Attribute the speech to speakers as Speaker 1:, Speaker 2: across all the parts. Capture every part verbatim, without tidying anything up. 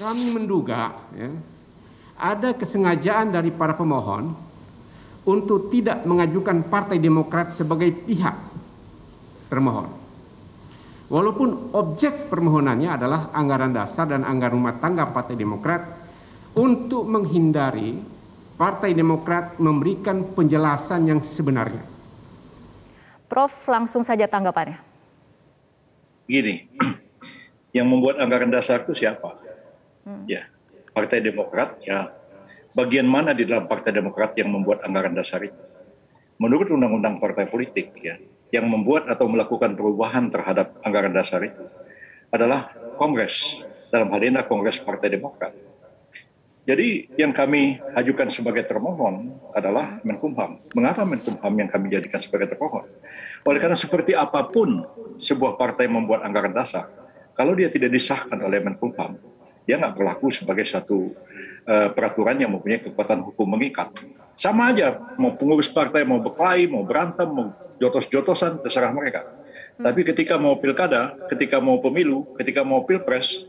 Speaker 1: Kami menduga ya, ada kesengajaan dari para pemohon untuk tidak mengajukan Partai Demokrat sebagai pihak termohon. Walaupun objek permohonannya adalah anggaran dasar dan anggaran rumah tangga Partai Demokrat, untuk menghindari Partai Demokrat memberikan penjelasan yang sebenarnya.
Speaker 2: Prof, langsung saja tanggapannya.
Speaker 3: Gini, yang membuat anggaran dasar itu siapa? Hmm. Ya, Partai Demokrat. Ya, bagian mana di dalam Partai Demokrat yang membuat anggaran dasar itu? Menurut Undang-Undang Partai Politik, ya, yang membuat atau melakukan perubahan terhadap anggaran dasar itu adalah Kongres, dalam hal ini Kongres Partai Demokrat. Jadi yang kami ajukan sebagai termohon adalah Menkumham. Mengapa Menkumham yang kami jadikan sebagai termohon? Oleh karena seperti apapun sebuah partai membuat anggaran dasar, kalau dia tidak disahkan oleh Menkumham, dia nggak berlaku sebagai satu uh, peraturan yang mempunyai kekuatan hukum mengikat. Sama aja, mau pengurus partai mau berkelahi, mau berantem, mau jotos-jotosan, terserah mereka. Hmm. Tapi ketika mau pilkada, ketika mau pemilu, ketika mau pilpres,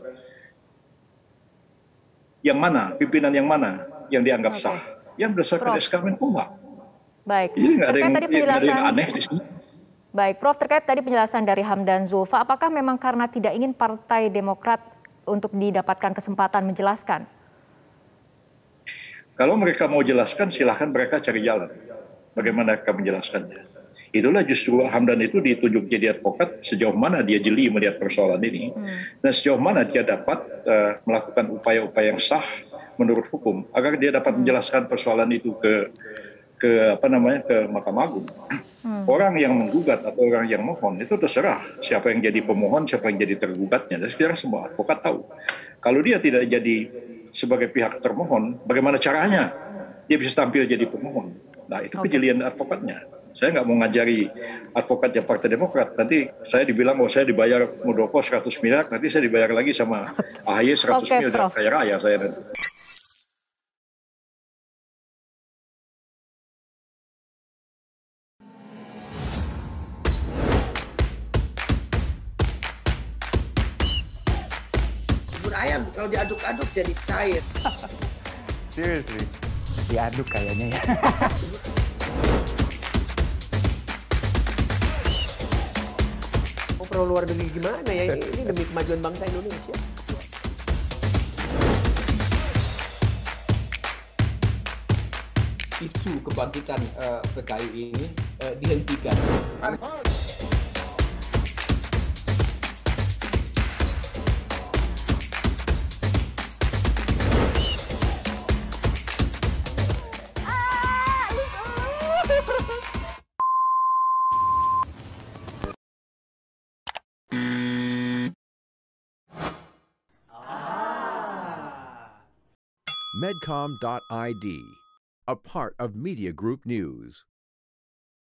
Speaker 3: yang mana, pimpinan yang mana yang dianggap okay. sah? Yang berdasarkan S K Menkumham.
Speaker 2: Baik.
Speaker 3: Jadi nggak ada yang,
Speaker 2: tadi penjelasan,
Speaker 3: yang aneh di sini.
Speaker 2: Baik, Prof, terkait tadi penjelasan dari Hamdan Zulfa, apakah memang karena tidak ingin Partai Demokrat untuk didapatkan kesempatan menjelaskan?
Speaker 3: Kalau mereka mau jelaskan, silahkan mereka cari jalan. Bagaimana mereka menjelaskannya? Itulah justru Hamdan itu ditunjuk jadi advokat sejauh mana dia jeli melihat persoalan ini, hmm. dan sejauh mana dia dapat uh, melakukan upaya-upaya yang sah menurut hukum agar dia dapat hmm. menjelaskan persoalan itu ke ke apa namanya ke Mahkamah Agung. Hmm. Orang yang menggugat atau orang yang mohon itu terserah siapa yang jadi pemohon, siapa yang jadi tergugatnya. Dan sekarang semua advokat tahu kalau dia tidak jadi sebagai pihak termohon, bagaimana caranya dia bisa tampil jadi pemohon. Nah itu okay. kejelian advokatnya. Saya nggak mau ngajari advokatnya Partai Demokrat. Nanti saya dibilang, oh saya dibayar Muldoko seratus miliar, nanti saya dibayar lagi sama A H Y seratus
Speaker 2: okay,
Speaker 3: miliar. Kaya raya saya nanti.
Speaker 4: Bubur ayam kalau diaduk-aduk jadi cair.
Speaker 5: Seriously, diaduk kayaknya ya.
Speaker 4: Pro luar negeri gimana ya, ini demi kemajuan bangsa Indonesia.
Speaker 6: Isu kebangkitan uh, P K I ini uh, dihentikan.
Speaker 7: Medcom dot I D, a part of Media Group News.